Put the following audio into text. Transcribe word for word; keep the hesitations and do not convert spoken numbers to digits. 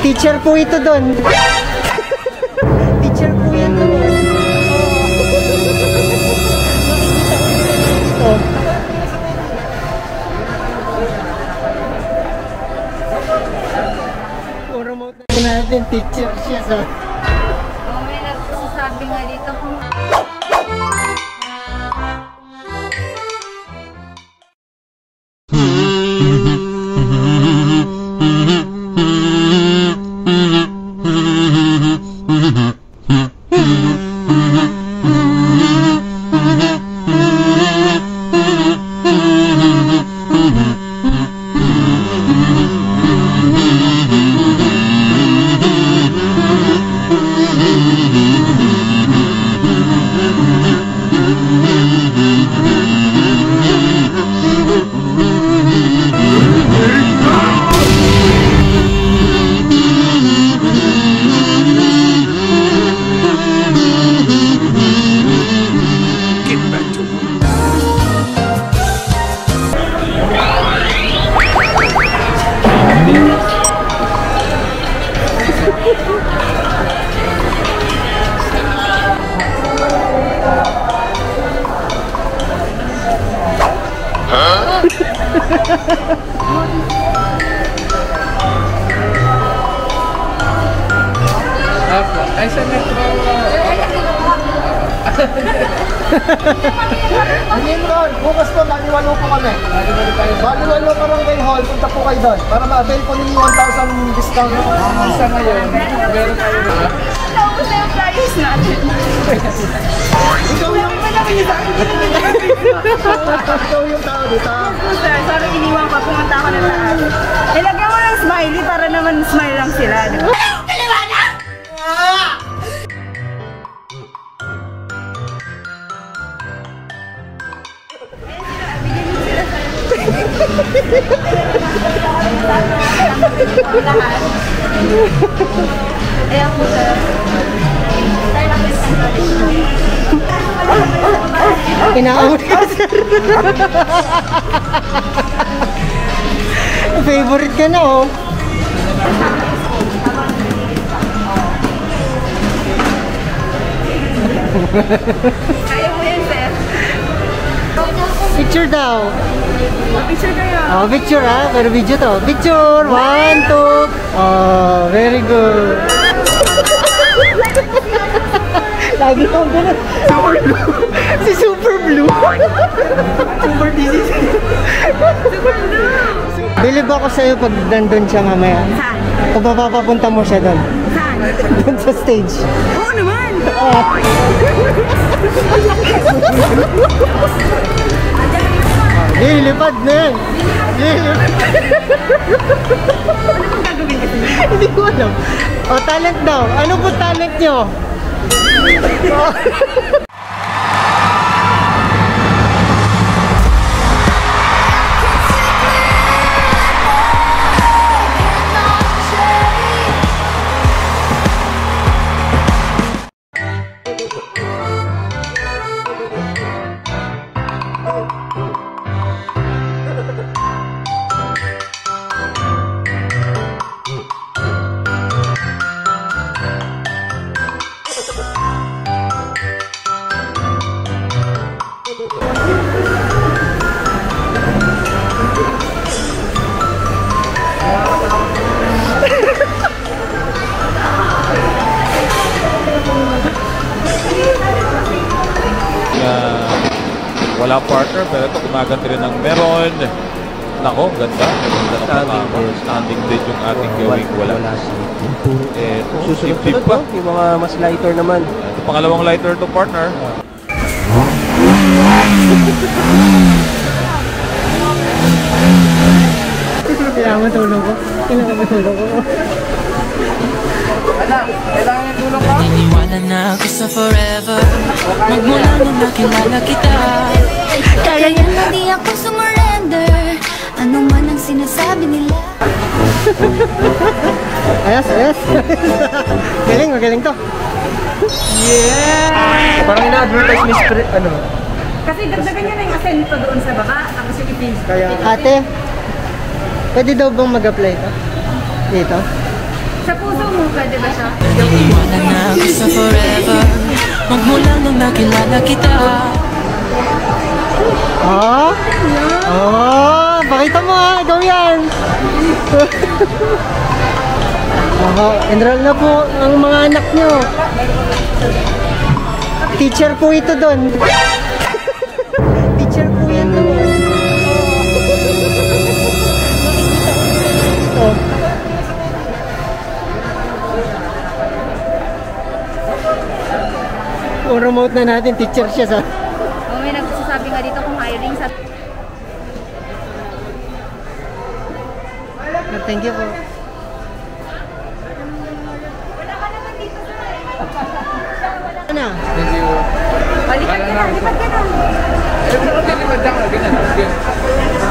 Teacher po ito doon. Teacher po yan doon. Oh. Promote natin, teacher siya sa... Oh, may nagsasabi nga dito kung... Apo, ay sa metro. Nimron, bukas po, Baliwalo po kami. Baliwalo Barangay Hall, punta po kayo doon. Para ma-avail po ninyo one thousand discount. Sa ngayon, meron tayo ba? Tapos na yung flyers natin. Ikaw yung... Ikaw yung tao dito. Sir, sana iniwan pa, pumunta ako na lahat. Ilagyan mo ng smiley para naman smile lang sila, di ba? Kaliwanag! Eh ako sir. Inaawat ka, sir. Favorite ka na, oh. Kaya mo yan, sir. Picture daw. Picture kayo. Oh, picture ah. Pero video to. Picture. One, two. Oh, very good. Lagi kong ganun. Super blue. Si Super Blue. Super disease. Super blue. Bilib ako sa'yo pag nandun siya mamaya. Saan? Kung mapapapunta mo siya doon. Saan? Doon sa stage. Oo naman. Oh. Lilipad na yan. Lilipad. Ano bang gagawin kasi? Hindi ko alam. O, talent daw. Ano po talent nyo? Wala partner, pero ito kumaganti rin ng meron. Nako, ganda. Ganda ng mga standing bridge yung ating gawing wala. Eh, susunod pa. Yung mga mas lighter naman. Ito pangalawang lighter to partner. Kailangan matulong ko. Kailangan matulong ko. Anak, kailangan yung tulong ka? Iniwala na ako sa forever. Magmula nung nakilala kita. Kaya yan na di ako sumurrender. Ano man ang sinasabi nila. Ayos, ayos. Galing, magaling to. Yeah! Parang ina-advertise ni Spirit, ano? Kasi dagdagan niya na yung asento doon sa baba, tapos yung i-face. Kaya, ate, pwede daw bang mag-apply to? Dito? Sa puso mo, pwede ba siya? Wala na ako sa forever Magmula nung nakilala kita. Oh? Oh, pakita mo ha, ikaw yan. Oh, enroll na po ang mga anak nyo. Teacher po ito doon. Teacher po yan doon. Oh. O remote na natin, teacher siya sa... Oh, may nagsasabi nga dito kung hiring sa... Thank you po. Ano? Thank you. Balikan ka na, lipat ka na. Eh, pero lilipad lang. Ganyan.